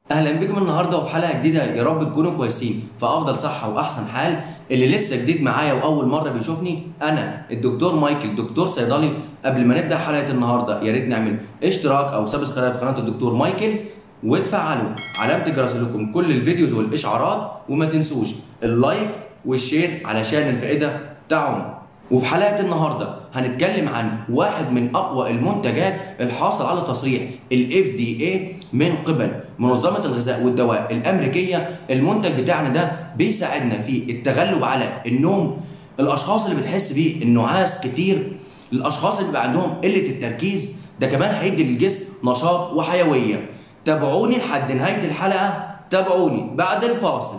اهلا بكم النهارده وفي حلقه جديده، يا رب تكونوا كويسين في افضل صحه واحسن حال. اللي لسه جديد معايا واول مره بيشوفني، انا الدكتور مايكل، دكتور صيدلي. قبل ما نبدا حلقه النهارده يا ريت نعمل اشتراك او سبسكرايب في قناه الدكتور مايكل وتفعلوا علامه الجرس لكم كل الفيديوز والاشعارات، وما تنسوش اللايك والشير علشان الفائده تعم. وفي حلقة النهاردة هنتكلم عن واحد من أقوى المنتجات الحاصل على تصريح ال FDA من قبل منظمة الغذاء والدواء الأمريكية. المنتج بتاعنا ده بيساعدنا في التغلب على النوم، الأشخاص اللي بتحس بيه النعاس كتير، الأشخاص اللي بيبقى عندهم قلة التركيز، ده كمان هيدي للجسم نشاط وحيوية. تابعوني لحد نهاية الحلقة، تابعوني بعد الفاصل.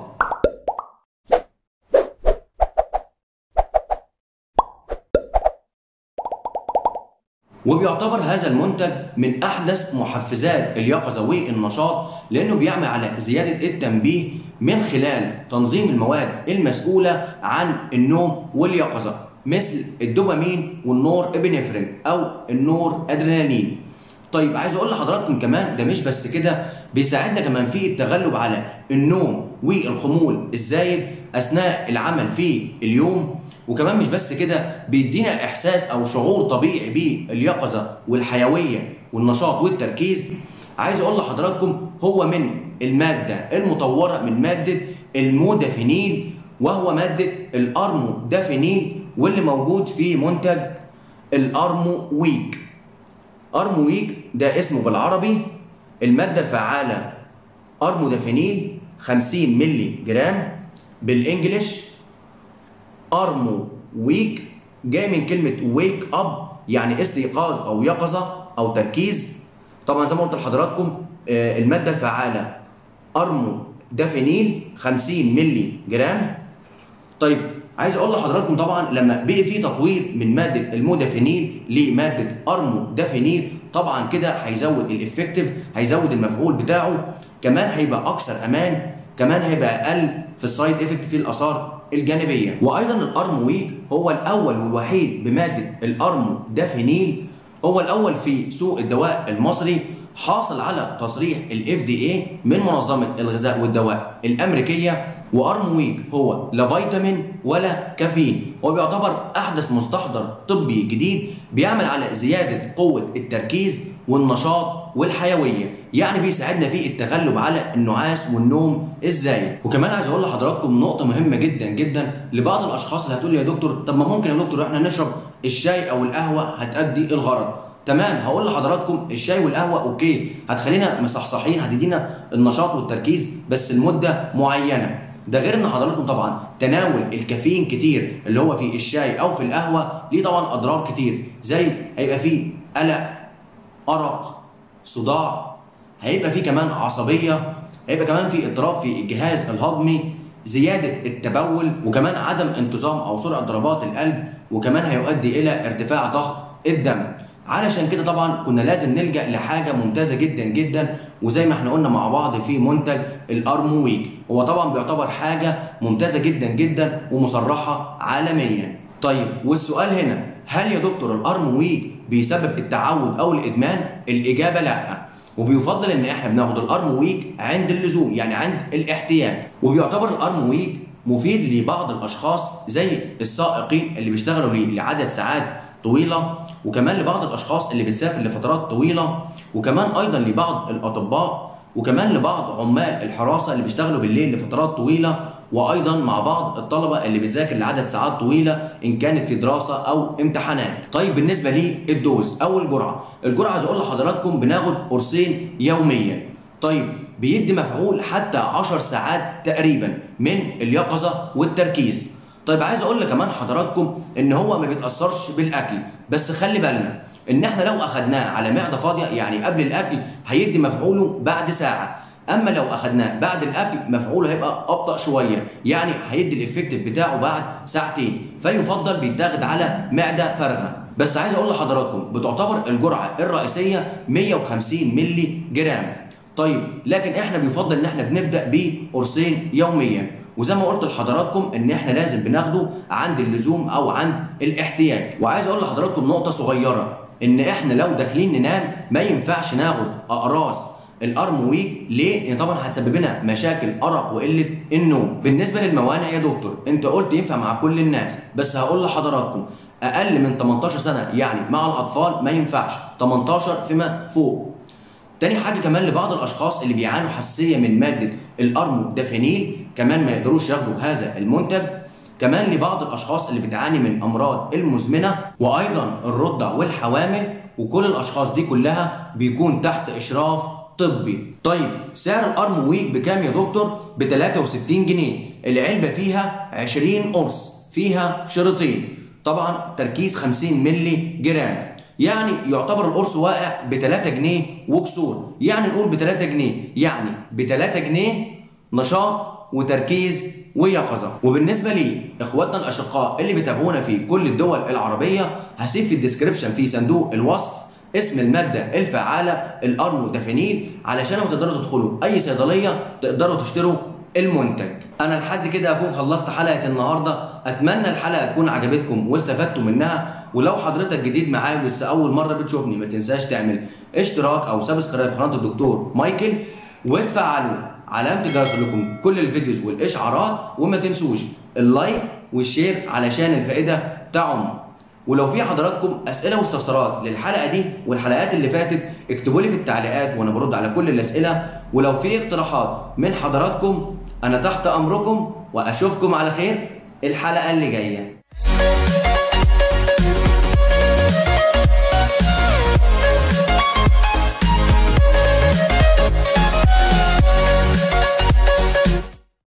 وبيعتبر هذا المنتج من أحدث محفزات اليقظة والنشاط، لأنه بيعمل على زيادة التنبيه من خلال تنظيم المواد المسؤولة عن النوم واليقظة، مثل الدوبامين والنور ابنفرين أو النور أدرينالين. طيب عايز أقول لحضراتكم كمان ده مش بس كده، بيساعدنا كمان في التغلب على النوم والخمول الزايد أثناء العمل في اليوم. وكمان مش بس كده، بيدينا احساس او شعور طبيعي باليقظه والحيويه والنشاط والتركيز. عايز اقول لحضراتكم هو من الماده المطوره من ماده المودافينيل، وهو ماده الارمودافينيل، واللي موجود في منتج الارمو ويك. ارمو ويك ده اسمه بالعربي. الماده الفعاله ارمودافينيل 50 مللي جرام، بالانجلش ارمو ويك جاي من كلمه ويك اب، يعني استيقاظ او يقظه او تركيز. طبعا زي ما قلت لحضراتكم الماده الفعاله ارمو دافينيل 50 مللي جرام. طيب عايز اقول لحضراتكم طبعا لما بقي في تطوير من ماده المودافينيل لماده ارمو دافينيل، طبعا كده هيزود الافكتيف، هيزود المفعول بتاعه، كمان هيبقى اكثر امان، كمان هيبقى اقل في السايد افكت في الاثار الجانبيه. وايضا الارمو ويك هو الاول والوحيد بماده الارمو دافينيل، هو الاول في سوق الدواء المصري، حاصل على تصريح ال FDA من منظمه الغذاء والدواء الامريكيه. وارمو ويك هو لا فيتامين ولا كافيين، هو بيعتبر احدث مستحضر طبي جديد بيعمل على زياده قوه التركيز والنشاط والحيويه، يعني بيساعدنا في التغلب على النعاس والنوم الزايد. وكمان عايز اقول لحضراتكم نقطه مهمه جدا جدا لبعض الاشخاص اللي هتقول لي يا دكتور طب ما ممكن يا دكتور احنا نشرب الشاي او القهوه هتأدي الغرض. تمام، هقول لحضراتكم الشاي والقهوه اوكي هتخلينا مصحصحين، هتدينا النشاط والتركيز بس لمده معينه. ده غير ان حضراتكم طبعا تناول الكافيين كتير اللي هو في الشاي او في القهوه ليه طبعا اضرار كتير، زي هيبقى فيه قلق، ارق، صداع، هيبقى فيه كمان عصبيه، هيبقى كمان فيه اضطراب في الجهاز الهضمي، زياده التبول، وكمان عدم انتظام او سرعه ضربات القلب، وكمان هيؤدي الى ارتفاع ضغط الدم. علشان كده طبعا كنا لازم نلجأ لحاجة ممتازة جدا جدا، وزي ما احنا قلنا مع بعض في منتج الارمو ويك، هو طبعا بيعتبر حاجة ممتازة جدا جدا ومصرحة عالميا. طيب والسؤال هنا، هل يا دكتور الارمو ويك بيسبب التعود او الادمان؟ الاجابة لا، وبيفضل ان احنا بناخد الارمو ويك عند اللزوم، يعني عند الاحتياج. وبيعتبر الارمو ويك مفيد لبعض الاشخاص زي السائقين اللي بيشتغلوا لعدد ساعات طويلة، وكمان لبعض الاشخاص اللي بتسافر لفترات طويله، وكمان ايضا لبعض الاطباء، وكمان لبعض عمال الحراسه اللي بيشتغلوا بالليل لفترات طويله، وايضا مع بعض الطلبه اللي بتذاكر لعدد ساعات طويله ان كانت في دراسه او امتحانات. طيب بالنسبه للدوز او الجرعه عايز اقول لحضراتكم بناخد قرصين يوميا. طيب بيدي مفعول حتى 10 ساعات تقريبا من اليقظه والتركيز. طيب عايز اقول لك كمان حضراتكم ان هو ما بيتاثرش بالاكل، بس خلي بالنا ان احنا لو اخدناه على معده فاضيه يعني قبل الاكل هيدي مفعوله بعد ساعه، اما لو اخدناه بعد الاكل مفعوله هيبقى ابطا شويه، يعني هيدي الافكتيف بتاعه بعد ساعتين، فيفضل بيتاخد على معده فارغه. بس عايز اقول لحضراتكم بتعتبر الجرعه الرئيسيه 150 مللي جرام. طيب لكن احنا بيفضل ان احنا بنبدا بقرصين يوميا، وزي ما قلت لحضراتكم ان احنا لازم بناخده عند اللزوم او عند الاحتياج. وعايز اقول لحضراتكم نقطه صغيره، ان احنا لو داخلين ننام ما ينفعش ناخد اقراص الارم ويك. ليه؟ لان طبعا هتسبب لنا مشاكل ارق وقله النوم. بالنسبه للموانع يا دكتور، انت قلت ينفع مع كل الناس، بس هقول لحضراتكم اقل من 18 سنه يعني مع الاطفال ما ينفعش، 18 فيما فوق. تاني حاجه كمان لبعض الاشخاص اللي بيعانوا حساسيه من ماده الارمودافينيل كمان ما يقدروش ياخدوا هذا المنتج. كمان لبعض الاشخاص اللي بتعاني من امراض المزمنه، وايضا الرضع والحوامل، وكل الاشخاص دي كلها بيكون تحت اشراف طبي. طيب سعر الارم ويك بكام يا دكتور؟ ب 63 جنيه. العلبه فيها 20 قرص، فيها شريطين، طبعا تركيز 50 مللي جرام، يعني يعتبر القرص واقع ب 3 جنيه وكسور. يعني نقول ب 3 جنيه، يعني ب 3 جنيه نشاط وتركيز ويقظه. وبالنسبه لي اخواتنا الاشقاء اللي بيتابعونا في كل الدول العربيه، هسيب في الديسكربشن في صندوق الوصف اسم الماده الفعاله الارمودافينيل، علشان لما تقدروا تدخلوا اي صيدليه تقدروا تشتروا المنتج. انا لحد كده اكون خلصت حلقه النهارده. اتمنى الحلقه تكون عجبتكم واستفدتوا منها. ولو حضرتك جديد معايا ولسه اول مره بتشوفني، ما تنساش تعمل اشتراك او سبسكرايب في قناه الدكتور مايكل، وتفعلوا علامه الجرس لكم كل الفيديوز والاشعارات، وما تنسوش اللايك والشير علشان الفائده تعم. ولو في حضراتكم اسئله واستفسارات للحلقه دي والحلقات اللي فاتت، اكتبوا لي في التعليقات وانا برد على كل الاسئله. ولو في اقتراحات من حضراتكم انا تحت امركم، واشوفكم على خير الحلقه اللي جايه.